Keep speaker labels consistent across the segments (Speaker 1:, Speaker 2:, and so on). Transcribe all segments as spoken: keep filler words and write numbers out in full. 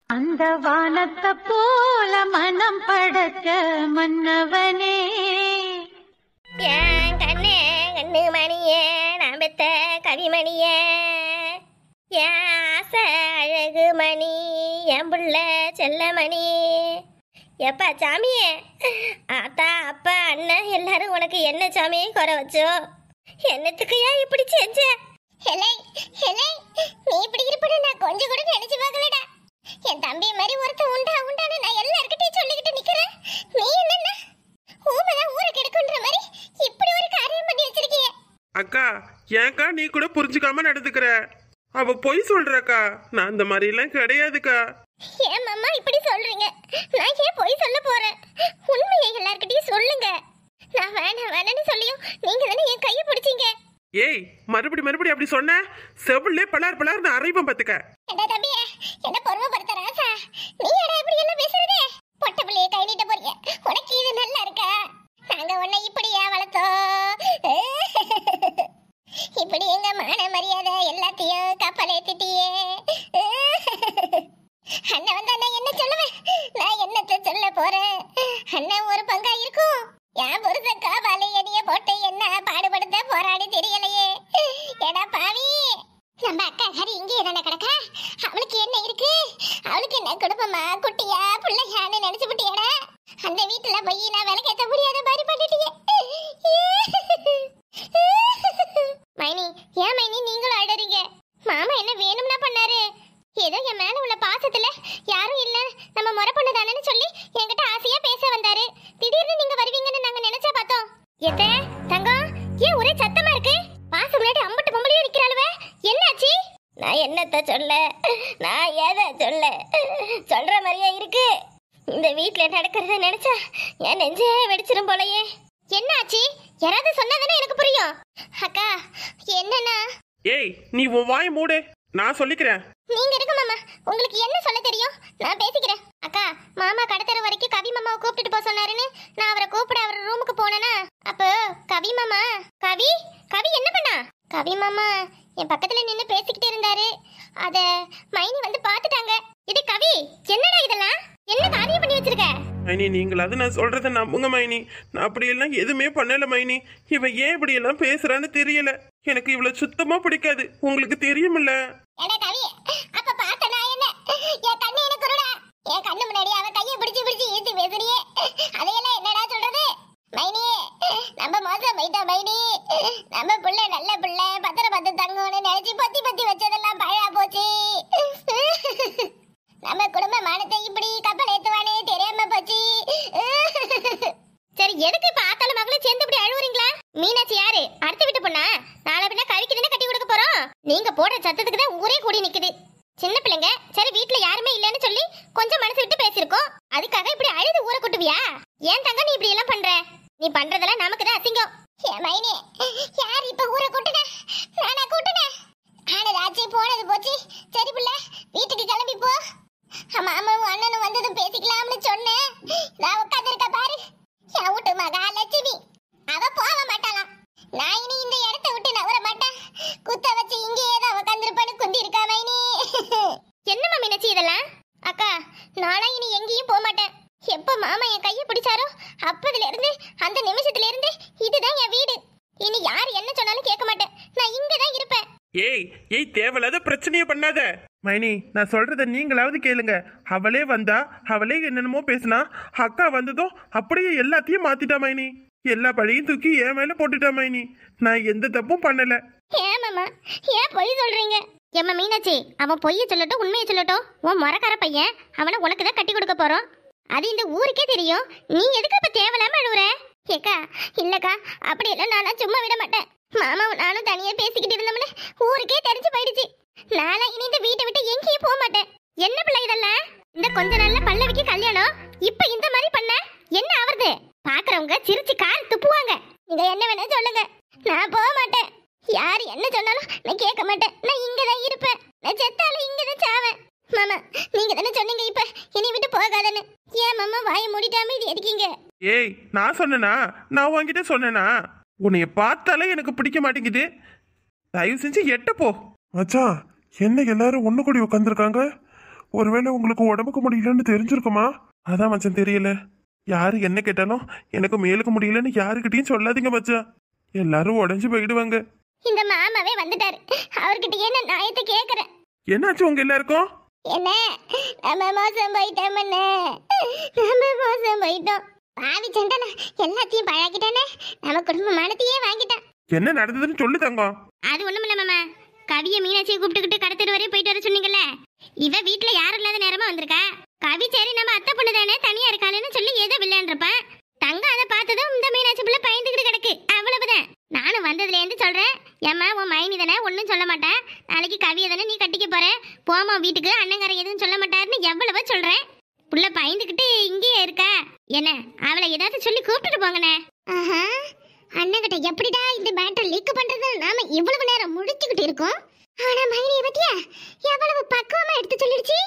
Speaker 1: அந்த வானத்தை போல மனம் படைச்ச மன்னவனே,
Speaker 2: ஏன் கண்ணே கண்ணு மணியே நான் பெத்த கவிமணியே, என் ஆசை அழகு மணி என் புள்ள செல்லமணி. எப்பா சாமியே, ஆத்தா அப்பா அண்ணன் எல்லாரும் உனக்கு என்ன சாமி குறை வச்சோ? என்னத்துக்கு ஏன் இப்படி செஞ்ச? ஹெலை ஹெலை, நீ இப்படி இருப்பன்னு நான் கொஞ்சம் கூட நினைச்சு பார்க்கலடா. என் தம்பி மாதிரி ஒருத்தன் உண்டா உண்டான்னு நான் எல்லார்கிட்டையும் சொல்லிக்கிட்டு நிக்கிறேன். நீ என்னன்னா ஊமைதான் ஊரை கெடுக்குன்ற மாதிரி இப்படி ஒரு காரியம் பண்ணி வச்சிருக்கிய.
Speaker 3: அக்கா, ஏன்க்கா நீ கூட புரிஞ்சுக்காம நடந்துக்கிற? அவ பொய் சொல்றக்கா, நான் அந்த மாதிரி எல்லாம் கிடையாதுக்கா.
Speaker 2: ஏன் மாமா இப்படி சொல்றீங்க? நான் ஏன் பொய் சொல்ல போறேன்? உண்மையை எல்லார்கிட்டயும் சொல்லுங்க. நான் வேணாம் வேணான்னு சொல்லியும் நீங்க தானே என் கையை பிடிச்சீங்க.
Speaker 3: ஏய், மறுபடி மறுபடி அப்படி சொன்ன செவிலே பலார் பலார்னு அரைவம் பாத்துக்க.
Speaker 2: என்ன தம்பியே, என்ன பொறுமைப்படுத்த ராசா? நீ எடா இப்படி எல்லாம் பேசுறதே? பொட்ட பிள்ளைய கை நீட்ட போறீங்க, உனக்கு இது நல்லா இருக்கா? நாங்க உன்னை இப்படியா வளர்த்தோம்? இப்படி எங்க மான மரியாதை எல்லாத்தையும் கப்பலேத்திட்டியே. அண்ணன் வந்து நான் என்ன சொல்லுவேன்? நான் என்னத்த சொல்ல போறேன்? அண்ணன் ஒரு பங்கா இருக்கும். என் புருஷ காவாலே எடிய போட்டு என்ன பாடுபடுத்த போராடி தெரியலையே. ஏடா பாவி, நம்ம அக்கா ஹரி இங்கே என்ன கிடக்கா? அவளுக்கு என்ன இருக்கு? அவளுக்கு என்ன குடும்பமா குட்டியா பிள்ளையான்னு நினைச்சு விட்டியடா? அந்த வீட்டுல போய் நான் விலை கேட்ட முடியாத மாதிரி பண்ணிட்டியே. மைனி, ஏன் மைனி நீங்களும் அழறீங்க? மாமா என்ன வேணும்னா பண்ணாரு? ஏதோ என் மேல உள்ள பாசத்துல யாரும் இல்ல, நம்ம முறை பொண்ணு தானேன்னு சொல்லி என்கிட்ட ஆசையா பேச வந்தாரு. திடீர்னு நீங்க வருவீங்கன்னு நாங்க நினைச்சா பார்த்தோம். எத்த தங்கம், ஏன் ஒரே சத்தமா இருக்கு? பாச முன்னாடி அம்பட்டு பொம்பளையும் நிக்கிறாளுவே, என்னாச்சு? நான் என்னத்த சொல்ல, நான் ஏத சொல்ல, சொல்ற மாதிரியா இருக்கு. இந்த வீட்டுல நடக்கிறத நினைச்சா என் நெஞ்சே வெடிச்சிரும் போலயே. என்னாச்சு? யாராவது சொன்னாதானே எனக்கு புரியும். அக்கா என்னன்னா?
Speaker 3: ஏய், நீ உன் வாய் மூடு, நான் சொல்லிக்கிறேன்.
Speaker 2: நீங்க இருக்க மாமா, உங்களுக்கு என்ன சொல்ல தெரியும்? நான் பேசிக்கிறேன். அக்கா, மாமா கடத்தர வரைக்கும் கவி மாமாவை கூப்பிட்டுட்டு போக சொன்னாருன்னு நான் அவரை கூப்பிட அவர் ரூமுக்கு போனேனா, அப்போ கவி மாமா கவி கவி என்ன பண்ணா? கவி மாமா என் பக்கத்துல நின்னு பேசிக்கிட்டு இருந்தாரு. அத மைனி வந்து பாத்துட்டாங்க. இது கவி, என்னடா இதெல்லாம்? என்ன காரியம் பண்ணி வச்சிருக்க?
Speaker 3: மைனி, நீங்களாவது நான் சொல்றத நம்புங்க மைனி. நான் அப்படியெல்லாம் எதுவுமே பண்ணல மைனி. இவன் ஏன் இப்படி எல்லாம் பேசுறான்னு தெரியல. எனக்கு இவ்வளவு சுத்தமா பிடிக்காது, உங்களுக்கு தெரியுமில்ல.
Speaker 2: ஏடா கவி, அப்ப பாத்த நான் என்ன? என் கண்ணு எனக்கு குருடா? என் கண்ணு முன்னாடி அவன் கையை பிடிச்சு பிடிச்சு ஈத்து பேசுறியே, அதையெல்லாம் என்னடா சொல்றது? மைனி, நம்ம மோசம் போயிட்டா மைனி. நம்ம புள்ள நல்ல புள்ள, பத்திர பத்து தங்கம்னு நினைச்சு பத்தி பத்தி வச்சதெல்லாம் பழா போச்சு. நம்ம குடும்ப மானத்தை இப்படி கப்பல் ஏத்துவானே தெரியாம போச்சு. சரி, எதுக்கு இப்ப ஆத்தால மகளும் சேர்ந்து இப்படி அழுவுறீங்களா? மீனாட்சி யாரு? அடுத்த வீட்டு பொண்ணா? நாளை பின்ன கழிக்கு தானே கட்டி கொடுக்க போறோம். நீங்க போடுற சத்தத்துக்கு தான் ஊரே கூடி நிக்குது. சின்ன பிள்ளைங்க, சரி வீட்டுல யாருமே இல்லன்னு சொல்லி கொஞ்சம் மனசு விட்டு பேசிருக்கோம். அதுக்காக இப்படி அழுது ஊரை கூட்டுவியா? ஏன் தங்க நீ இப்படி எல்லாம் பண்ற? நீ பண்றதெல்லாம் நமக்கு தான் அசிங்கம். மைனி, யார் இப்ப ஊரை கூட்டுன? நானா கூட்டுனேன்? ஆனதாச்சு போனது போச்சு. சரி புள்ள, வீட்டுக்கு கிளம்பி போ. மாமாவும் அண்ணனும் வந்ததும் பேசிக்கலாம்னு சொன்னேன். நான் உட்கார்ந்து இருக்க பாரு, என் வீட்டு மகா லட்சுமி. அவ போக மாட்டாளாம். நான் இனி இந்த இடத்தை விட்டு நவர மாட்டேன். குத்த வச்சு இங்கேயே தான் உட்காந்துருப்பான்னு குந்தி இருக்கா மைனி. என்னம்மா மீனாட்சி இதெல்லாம்? அக்கா, நானா இனி எங்கேயும் போக மாட்டேன். எப்ப மாமா என் கையை பிடிச்சாரோ அப்பதுல இருந்து அந்த நிமிஷத்துல இருந்து இதுதான் என் வீடு. இனி யார் என்ன சொன்னாலும் கேட்க மாட்டேன். நான் இங்கதான் இருப்பேன்.
Speaker 3: ஏய் ஏய், தேவையில்லாத பிரச்சனைய பண்ணாத மைனி. நான் சொல்றத நீங்களாவது கேளுங்க. அவளே வந்தா, அவளே என்னென்னமோ பேசினா, அக்கா வந்ததும் அப்படியே எல்லாத்தையும் மாத்திட்டா மைனி. எல்லா பழியும் தூக்கி என் மேல போட்டுட்டா மைனி. நான் எந்த தப்பும் பண்ணல.
Speaker 2: ஏன் மாமா, ஏன் பொய் சொல்றீங்க? ஏம்மா மீனாட்சி, அவன் பொய்ய சொல்லட்டும் உண்மையை சொல்லட்டும், உன் மரக்கார பையன், அவனை உனக்கு தான் கட்டி கொடுக்க போறோம். அது இந்த ஊருக்கே தெரியும். நீ எதுக்கு இப்ப தேவையில்லாம அழுவுற? ஏக்கா, இல்லக்கா, அப்படி எல்லாம் நானா சும்மா விட மாட்டேன். மாமாவும் நானும் தனியா பேசிக்கிட்டு இருந்தோம்னு ஊருக்கே தெரிஞ்சு போயிடுச்சு. நானா இனி இந்த வீட்டை விட்டு எங்கேயும் போக மாட்டேன். என்ன பிள்ளை இதெல்லாம்? இந்த கொஞ்ச நாள்ல பல்லவிக்கு கல்யாணம், இப்ப இந்த மாதிரி பண்ண என்ன ஆவறது? பாக்குறவங்க சிரிச்சு கால் துப்புவாங்க. நீங்க என்ன வேணா சொல்லுங்க, நான் போக மாட்டேன். யார் என்ன சொன்னாலும் நான் கேட்க மாட்டேன். நான் இங்கதான் இருப்பேன். நான் செத்தாலும் இங்கதான் சாவேன். மாமா, நீங்க தானே சொன்னீங்க இப்ப இனி விட்டு போகாதன்னு. ஏன் மாமா வாயை மூடிட்டாம இது இருக்கீங்க?
Speaker 3: ஏய், நான் சொன்னேனா? நான் உன்கிட்ட சொன்னேனா? உன்னைய பார்த்தாலே எனக்கு பிடிக்க மாட்டேங்குது. தயவு செஞ்சு எட்ட போ.
Speaker 4: மச்சான், என்ன எல்லாரும் ஒண்ணு கூடி உட்காந்துருக்காங்க?
Speaker 3: ஒருவேளை உங்களுக்கு உடம்புக்கு முடியலன்னு தெரிஞ்சிருக்குமா? அதான் மச்சான் தெரியல. யாரு என்ன கேட்டாலும் எனக்கு மேலுக்கு முடியலன்னு யாருக்கிட்டையும் சொல்லாதீங்க மச்சான். எல்லாரும் உடஞ்சு போயிடுவாங்க.
Speaker 2: இந்த மாமாவே வந்துட்டாரு. அவர்கிட்ட என்ன நாயத்தை கேக்குறேன்.
Speaker 3: என்னாச்சு உங்க எல்லாருக்கும்?
Speaker 2: என்ன நம்ம மோசம் போயிட்டோம். என்ன நம்ம மோசம் போயிட்டோம். பாவி சண்டனா எல்லாத்தையும் பழகிட்டானே. நம்ம குடும்பமானத்தையே வாங்கிட்டான்.
Speaker 3: என்ன நடந்ததுன்னு சொல்லு தங்கம்.
Speaker 2: அது ஒண்ணும் இல்ல மாமா. கவிய மீனாட்சியை கூப்பிட்டுக்கிட்டு கடத்தரு வரையும் போயிட்டு வர சொன்னீங்கல்ல. இவ வீட்டுல யாரும் இல்லாத நேரமா வந்திருக்கா. கவி சரி நம்ம அத்தை பொண்ணு தானே தனியா இருக்காளுன்னு சொல்லி ஏதோ விளையாண்டுருப்பான். தங்க அதை பார்த்ததும் இந்த மீனாட்சி பிள்ளை பயந்துகிட்டு கிடக்கு. அவ்வளவுதான். நானும் வந்ததுல இருந்து சொல்றேன், ஏம்மா உன் மைனி தானே ஒன்னும் சொல்ல மாட்டேன். நாளைக்கு கவியை தானே நீ கட்டிக்க போற. போமா வீட்டுக்கு, அண்ணங்கார எதுவும் சொல்ல மாட்டாருன்னு எவ்வளவோ சொல்றேன். புள்ள பயந்துகிட்டு இங்கேயே இருக்க. என்ன அவளை ஏதாவது சொல்லி கூப்பிட்டுட்டு போங்கண்ணே. ஆஹா, அண்ணங்கிட்ட எப்படிடா இந்த பேட்டர் லீக் பண்றது நாம இவ்வளவு நேரம் முடிச்சுக்கிட்டு இருக்கோம். ஆனா மைனியை பத்தியா எவ்வளவு பக்குவமா எடுத்து சொல்லிடுச்சு.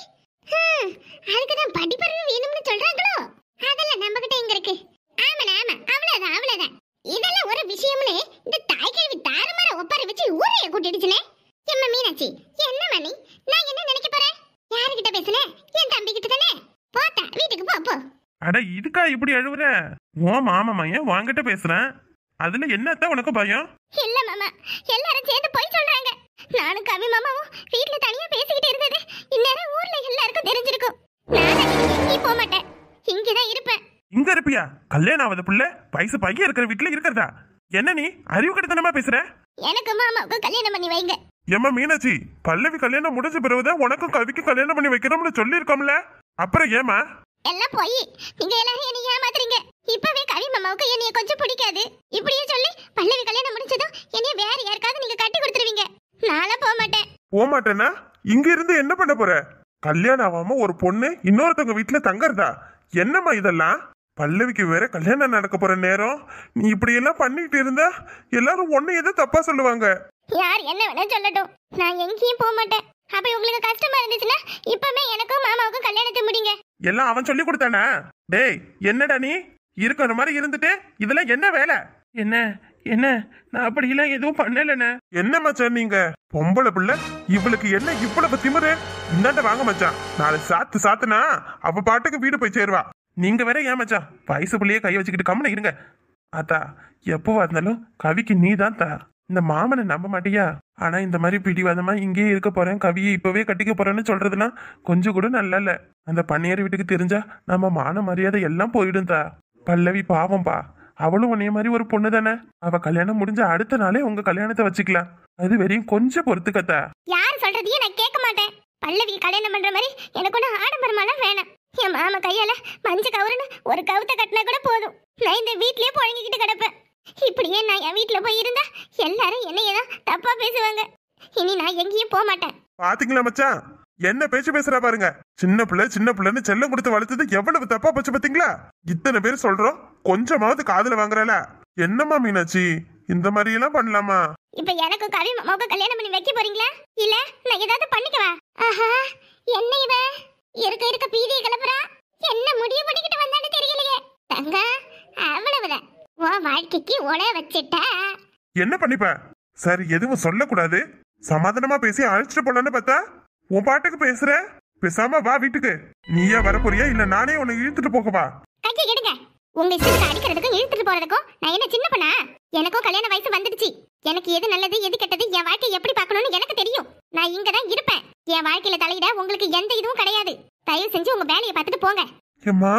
Speaker 2: அதுக்குதான் படிப்பறிவு வேணும்னு சொல்றாங்களோ. அதெல்லாம் நம்ம கிட்ட எங்க இருக்கு. ஆமா ஆமா, அவ்வளவுதான் அவ்வளவுதான். இதெல்லாம் ஒரு விஷயம்னு இந்த தாய்கேள்வி தாறுமாற ஒப்பாரி வச்சு ஊரைய கூட்டிடுச்சுனே. எம்மா மீனாட்சி, என்ன மணி நான் என்ன நினைக்க போறேன்? யாருகிட்ட பேசுனேன்? என் தம்பி கிட்ட தானே. போட்டா வீட்டுக்கு போ போ.
Speaker 3: அட இதுக்கா இப்படி அழுவுற? ஓ மாமா மையன் வாங்கிட்ட பேசுறேன். அதுல என்னத்தான் உனக்கு பயம்?
Speaker 2: இல்ல மாமா, எல்லாரும் சேர்ந்து போய் சொல்றாங்க. நானும் கவி மாமாவும் வீட்டுல தனியா பேசிக்கிட்டு இருந்தது இந்நேரம் ஊர்ல எல்லாருக்கும் தெரிஞ்சிருக்கும். நான் எங்கேயும் போக மாட்டேன், இங்கதான் இருப்பேன்.
Speaker 3: இங்க இருப்பியா? கல்யாணம் ஆகாத புள்ள வயசு பையன் இருக்கிற வீட்டுல இருக்கிறதா? என்ன நீ அறிவு கட்டத்தனமா பேசுற?
Speaker 2: எனக்கு மாமாவுக்கு கல்யாணம் பண்ணி வைங்க.
Speaker 3: ஏம்மா மீனாட்சி, பல்லவி கல்யாணம் முடிஞ்ச பிறகுதான் உனக்கும் கவிக்கு கல்யாணம் பண்ணி வைக்கிறோம்னு சொல்லி இருக்கோம்ல, அப்புறம் ஏமா?
Speaker 2: எல்லாம் போய் நீங்க எல்லாரும் என்ன ஏமாத்துறீங்க. இப்பவே கவி மாமாவுக்கு என்னைய கொஞ்சம் பிடிக்காது. இப்படியே சொல்லி பல்லவி கல்யாணம் முடிஞ்சதும் என்னைய வேற யாருக்காவது நீங்க கட்டி கொடுத்துருவீங்க. நானும் போக மாட்டேன். போக மாட்டேன்னா இங்க இருந்து என்ன பண்ண போற? கல்யாணம் ஆகாம ஒரு பொண்ணு இன்னொருத்தவங்க வீட்டுல தங்கறதா? என்னம்மா இதெல்லாம்? பல்லவிக்கு வேற கல்யாணம் நடக்க போற நேரம். நீ இப்படி எல்லாம் பண்ணிட்டு இருந்தா எல்லாரும் ஒண்ணு எதை தப்பா சொல்லுவாங்க. யார் என்ன வேணா சொல்லட்டும், நான் எங்கேயும் போக மாட்டேன். அப்படி உங்களுக்கு கஷ்டமா இருந்துச்சுன்னா இப்பவே எனக்கும் மாமாவுக்கும் கல்யாணத்தை முடிங்க.
Speaker 3: எல்லாம் அவன் சொல்லி கொடுத்தானா? டேய் என்னடா நீ இருக்கிற மாதிரி இருந்துட்டு இதெல்லாம் என்ன வேலை? என்ன என்ன நான் அப்படியெல்லாம் எதுவும் பண்ணலண்ணே. என்ன மச்சான் நீங்க பொம்பளை பிள்ளை, இவளுக்கு என்ன இவ்வளவு திமிரு? இந்தாண்ட வாங்க மச்சான், நாளை சாத்து சாத்துனா அவ பாட்டுக்கு வீடு போய் சேருவா. நீங்க வேற ஏன் மச்சான் வயசு பிள்ளையே கை வச்சுக்கிட்டு கம்முன்னு இருங்க. அத்தா எப்பவா இருந்தாலும் கவிக்கு நீ தான் தா. இந்த மாமனை நம்ப மாட்டியா? ஆனா இந்த மாதிரி பிடிவாதமா இங்கேயே இருக்க போறேன், கவியை இப்பவே கட்டிக்க போறேன்னு சொல்றதுலாம் கொஞ்சம் கூட நல்லா இல்ல. அந்த பண்ணையார் வீட்டுக்கு தெரிஞ்சா நம்ம மான மரியாதை எல்லாம் போயிடும் தா. பல்லவி பாவம்பா, அவளும் உன்னைய மாதிரி ஒரு பொண்ணு தானே. அவ கல்யாணம் முடிஞ்ச அடுத்த நாளே உங்க கல்யாணத்தை வச்சுக்கலாம். அது வரையும் கொஞ்சம் பொறுத்துக்கத்தா.
Speaker 2: யார் சொல்றதையும் நான் கேட்க மாட்டேன். பல்லவி கல்யாணம் பண்ற மாதிரி எனக்கு ஒண்ணு ஆடம்பரமாலாம் வேணாம். என் மாமா கையால மஞ்ச கவுருன்னு ஒரு கவுத்த கட்டினா கூட போதும். நான் இந்த வீட்லயே புழங்கிக்கிட்டு கிடப்பேன். இப்படியே நான் என் வீட்டுல போய் இருந்தா எல்லாரும் என்னையதான் தப்பா பேசுவாங்க. இனி நான் எங்கேயும் போக மாட்டேன்.
Speaker 3: பாத்தீங்களா மச்சான், என்ன பேச்சு பேசுறா பாருங்க. சின்ன பிள்ளை சின்ன பிள்ளைன்னு செல்லம் கொடுத்து வளர்த்தது எவ்வளவு தப்பா போச்சு பாத்தீங்களா? இத்தனை பேர் சொல்றோம், கொஞ்சமாவது காதுல வாங்குறல. என்னம்மா மீனாட்சி இந்த மாதிரி எல்லாம் பண்ணலாமா?
Speaker 2: இப்ப எனக்கு கவி மாமாவுக்கு கல்யாணம் பண்ணி வைக்க போறீங்களா இல்ல நான் ஏதாவது பண்ணிக்கவா? ஆஹா, என்ன இவ இருக்க இருக்க பீதியை கிளப்புறா. என்ன முடிவு பண்ணிக்கிட்டு வந்தான்னு தெரியலையே. தங்க அவ்வளவுதான், உன் வாழ்க்கைக்கு ஒல வச்சிட்ட.
Speaker 3: என்ன பண்ணிப்ப? சரி எதுவும் சொல்லக்கூடாது, சமாதானமா பேசி அழைச்சிட்டு போலான்னு பார்த்தா உன் பாட்டுக்கு பேசுற. பேசாம வா வீட்டுக்கு. நீயா வரப்போறியா இல்ல நானே உன்னை இழுத்துட்டு போகவா?
Speaker 2: கையை எடுங்க. உங்க இஷ்டத்துக்கு அடிக்கிறதுக்கும் இழுத்துட்டு போறதுக்கும் நான் என்ன சின்ன பண்ணா? எனக்கும் கல்யாண வயசு வந்துடுச்சு. எனக்கு எது நல்லது எது கெட்டது, என் வாழ்க்கையை எப்படி பார்க்கணும்னு எனக்கு தெரியும். நான் இங்கதான் இருப்பேன். என் வாழ்க்கையில தலையிட உங்களுக்கு எந்த இதுவும் கிடையாது. தயவு செஞ்சு உங்க வேலையை பார்த்துட்டு போங்க.
Speaker 3: ஏம்மா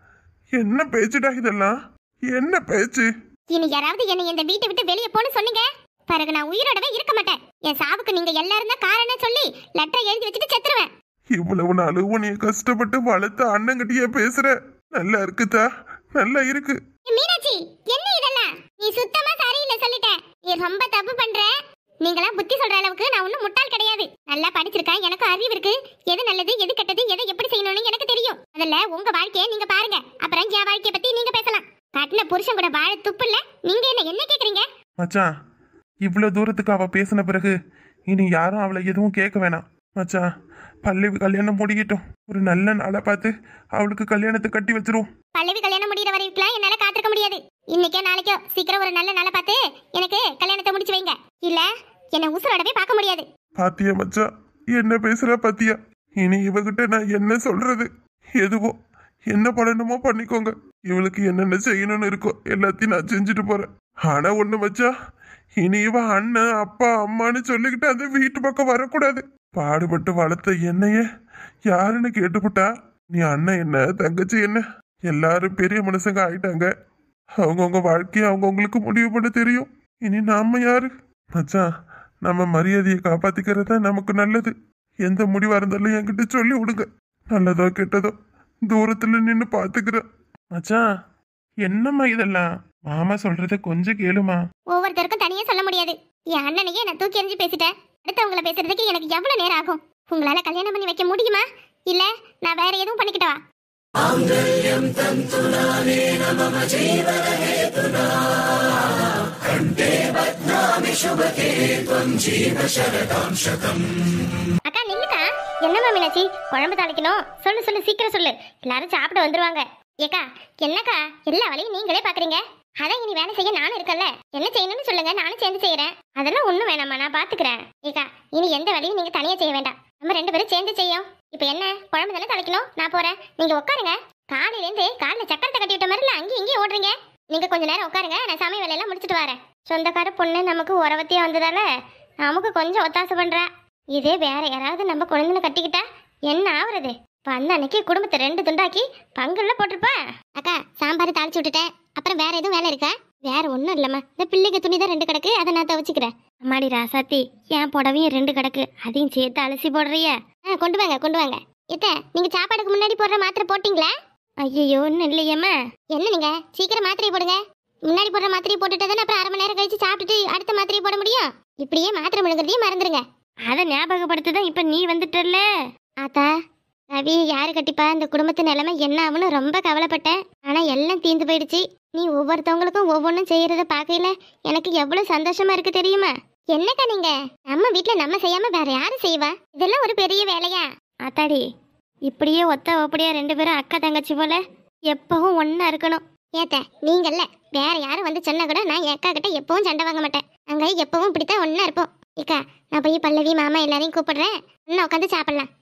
Speaker 3: என்ன பேச்சுடா இதெல்லாம்? என்ன பேச்சு?
Speaker 2: இனி யாராவது என்னை இந்த வீட்டை விட்டு வெளியே போன்னு சொன்னீங்க பிறகு நான் உயிரோடவே இருக்க மாட்டேன். என் சாவுக்கு நீங்க எல்லாரும் தான் காரணம் சொல்லி லெட்டர் எழுதி வச்சுட்டு செத்துருவேன்.
Speaker 3: இவ்வளவு நாள் உன்னைய கஷ்டப்பட்டு வளர்த்த அண்ணங்கிட்டயே பேசுற. நல்லா இருக்குதா? நல்லா இருக்கு.
Speaker 2: மீனாட்சி என்ன இதெல்லாம்? நீ சுத்தமா சரியில்லை சொல்லிட்டேன். நீ ரொம்ப தப்பு பண்ற. நீங்களா புத்தி சொல்ற அளவுக்கு நான் ஒன்னும் முட்டாள் கிடையாது. நல்லா படிச்சிருக்கேன், எனக்கு அறிவு இருக்கு. எது நல்லது எது கெட்டது எதை எப்படி செய்யணும்னு எனக்கு தெரியும். அதுல உங்க வாழ்க்கையை நீங்க பாருங்க, அப்புறம் என் வாழ்க்கைய பத்தி நீங்க பேசலாம். கட்டின புருஷன் கூட வாழ துப்பு இல்ல. நீங்க என்ன என்ன கேக்குறீங்க?
Speaker 3: மச்சான் இவ்வளவு தூரத்துக்கு அவ பேசின பிறகு இனி யாரும் அவளை எதுவும் கேட்க வேணாம் மச்சான். பல்லவி கல்யாணம் முடியட்டும், ஒரு நல்ல நாளை பார்த்து அவளுக்கு கல்யாணத்தை கட்டி வச்சிருவோம்.
Speaker 2: பல்லவி கல்யாணம் முடிகிற வரைக்கும் என்னால காத்திருக்க முடியாது. இன்னைக்கோ நாளைக்கோ சீக்கிரம் ஒரு நல்ல நாளை பார்த்து எனக்கு கல்யாணத்தை முடிச்சு வைங்க. இல்ல என்ன உசுரோடவே பார்க்க முடியாது.
Speaker 3: பாத்தியா மச்சான் என்ன பேசுற? பாத்தியா இனி இவகிட்ட நான் என்ன சொல்றது? எதுவோ என்ன பண்ணணுமோ பண்ணிக்கோங்க. இவளுக்கு என்னென்ன செய்யணும்னு இருக்கோ எல்லாத்தையும் நான் செஞ்சுட்டு போறேன். ஆனா ஒண்ணு வச்சா, இனி இவ அண்ணன் அப்பா அம்மான்னு சொல்லிக்கிட்டு அந்த வீட்டு பக்கம் வரக்கூடாது. பாடுபட்டு வளர்த்த என்னைய யாருன்னு கேட்டுப்புட்டா, நீ அண்ணன் என்ன தங்கச்சி என்ன எல்லாரும் பெரிய மனுஷங்க ஆயிட்டாங்க. அவங்கவுங்க வாழ்க்கைய அவங்கவுங்களுக்கு முடிவு பண்ண தெரியும். இனி நாம யாரு? மச்சான், நம்ம மரியாதையை காப்பாத்திக்கிறதா நமக்கு நல்லது. எந்த முடிவா இருந்தாலும் என்கிட்ட சொல்லி விடுங்க. நல்லதோ கெட்டதோ தூரத்துல நின்று பாத்துக்கிறேன். மச்சான், என்னம்மா இதெல்லாம்? மாமா சொல்றத கொஞ்சம் கேளுமா.
Speaker 2: ஒவ்வொருத்தருக்கும் தனியா சொல்ல முடியாது. என் அண்ணனையே நான் தூக்கி எறிஞ்சு பேசிட்டேன். அடுத்தவங்கள பேசுறதுக்கு எனக்கு எவ்வளவு நேரம் ஆகும்? உங்களால கல்யாணம் பண்ணி வைக்க முடியுமா? இல்ல நான் வேற எதுவும் பண்ணிக்கிட்டவா? அக்கா நில்லுக்கா. என்னம்மா மீனாட்சி, குழம்பு தாளிக்கணும். சொல்லு சொல்லு சீக்கிரம் சொல்லு, எல்லாரும் சாப்பிட வந்துருவாங்க. ஏக்கா என்னக்கா எல்லா வேலையும் நீங்களே பாக்குறீங்க? அதான் இனி வேலை செய்ய நானும் இருக்கல. என்ன செய்யணும்னு சொல்லுங்க, நானும் சேர்ந்து செய்யறேன். அதெல்லாம் ஒண்ணும் வேணாமா, நான் பாத்துக்கிறேன். ஏக்கா இனி எந்த வேலையும் நீங்க தனியா செய்ய வேண்டாம், நம்ம ரெண்டு பேரும் சேர்ந்து செய்யும். இப்ப என்ன குழம்பு தானே தாளிக்கணும், நான் போறேன். நீங்க உட்காருங்க. காலையில இருந்து காலைல சக்கரத்தை கட்டி விட்ட மாதிரி அங்கேயும் இங்கேயும் ஓடுறீங்க. நீங்க கொஞ்ச நேரம் உட்காருங்க, நான் சமையல் வேலையெல்லாம் முடிச்சுட்டு வரேன். சொந்தக்கார பொண்ணு நமக்கு உறவத்தியா வந்ததால நமக்கு கொஞ்சம் ஒத்தாசை பண்றா. இதே வேற யாராவது நம்ம குழந்தைன்னு கட்டிக்கிட்டா என்ன ஆகுறது? வந்த அன்னைக்கு குடும்பத்தை ரெண்டு துண்டாக்கி பங்குல போட்டிருப்பா. அக்கா சாம்பார் தாளிச்சு விட்டுட்டேன். அப்புறம் வேற எதுவும் வேலை இருக்கா? வேற ஒன்றும் இல்லம்மா, இந்த பிள்ளைக்கு துணி தான் ரெண்டு கிடக்கு, அதை நான் துவைச்சிக்கிறேன். அம்மாடி ராசாத்தி, என் புடவையும் ரெண்டு கிடக்கு, அதையும் சேர்த்து அலசி போடுறிய? ஆ கொண்டு வாங்க கொண்டு வாங்க. இத்த நீங்க சாப்பாடுக்கு முன்னாடி போடுற மாத்திரை போட்டீங்களா? ஐயோ ஒன்றும் இல்லையம்மா. என்ன நீங்க சீக்கிரம் மாத்திரையை போடுங்க. முன்னாடி போடுற மாத்திரையை போட்டுட்டு தானே அப்புறம் அரை மணி நேரம் கழிச்சு சாப்பிட்டுட்டு அடுத்த மாத்திரையை போட முடியும். இப்படியே மாத்திரை முழுங்குறதையும் மறந்துருங்க. அதை ஞாபகப்படுத்துதான் இப்ப நீ வந்துட்டல. ஆத்தா ரவி யாரு கட்டிப்பா? இந்த குடும்பத்து நிலைமை என்ன ஆகும்னு ரொம்ப கவலைப்பட்டேன். ஆனா எல்லாம் தீர்ந்து போயிடுச்சு. நீ ஒவ்வொருத்தவங்களுக்கும் ஒவ்வொன்றும் செய்யறத பார்க்கையில எனக்கு எவ்வளவு சந்தோஷமா இருக்கு தெரியுமா? என்னக்கா நீங்க நம்ம வீட்டுல நம்ம செய்யாம வேற யாரும் செய்வா? இதெல்லாம் ஒரு பெரிய வேலையா? ஆத்தாடி, இப்படியே ஒத்த ஒப்படியா ரெண்டு பேரும் அக்கா தங்கச்சி போல எப்பவும் ஒன்னா இருக்கணும். ஏத்த நீங்கல்ல வேற யாரும் வந்து சொன்னா கூட நான் என் அக்கா கிட்ட எப்பவும் சண்டை வாங்க மாட்டேன். அங்க எப்பவும் இப்படித்தான் ஒன்னா இருப்போம். ஏக்கா நான் போய் பல்லவி மாமா எல்லாரையும் கூப்பிடுறேன், இன்னும் உட்காந்து சாப்பிடலாம்.